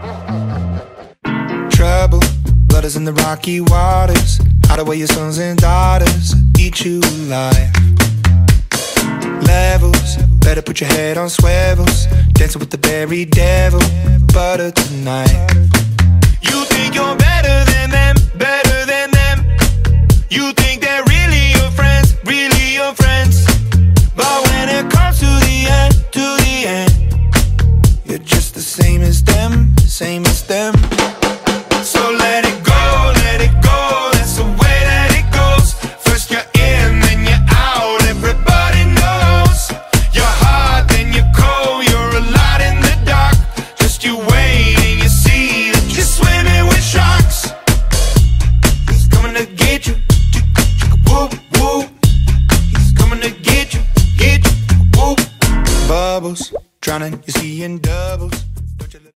Trouble, blood is in the rocky waters. Hide away your sons and daughters, eat you alive. Levels, better put your head on swivels. Dancing with the very devil, butter tonight. You think you're better than them, better than them. You think they're really your friends, really your friends. But when it comes to the end, you're just the same as them, same as them. So let it go, let it go, that's the way that it goes. First you're in, then you're out, everybody knows. You're hot, then you're cold, you're a lot in the dark. Just you wait and you see that you're swimming with sharks. He's coming to get you, whoop, whoop. He's coming to get you, whoop. Bubbles, drowning, you're seeing dust.